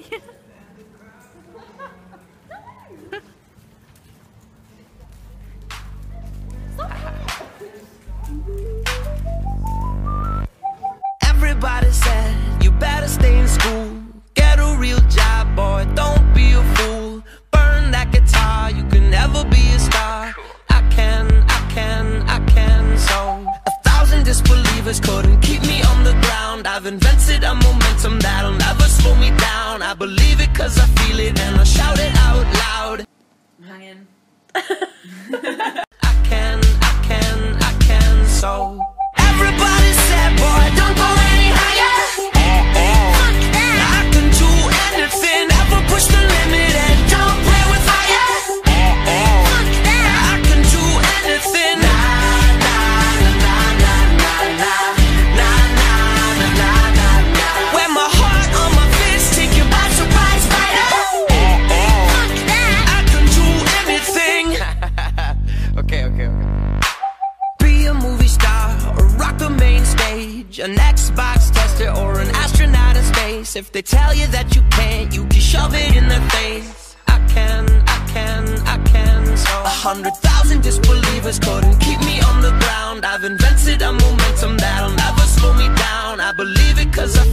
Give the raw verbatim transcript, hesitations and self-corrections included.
Everybody said you better stay in school, get a real job, boy, don't be a fool. Burn that guitar, you can never be a star. I can, I can, I can. So a thousand disbelievers couldn't keep me on the ground. I've invented a momentum that'll never slow me down. I believe it cause I feel it and I shout it out loud. Hanging. I can, I can, I can. So everybody said, boy, don't go any higher. I can do anything, never push the limit and don't play with fire. I can do anything. Nah, nah, nah, nah, nah, nah, nah, nah, nah, nah, nah, nah. Wear my heart on my fist, take you by surprise, fighter. I can do anything. Okay, okay, okay. Be a movie star or rock the main stage, an Xbox tester or an astronaut in space. If they tell you that you can't, you can shove it in their face. I can, I can, I can. So a hundred thousand disbelievers couldn't keep me on the ground. I've invented a momentum that'll never slow me down. I believe it cause I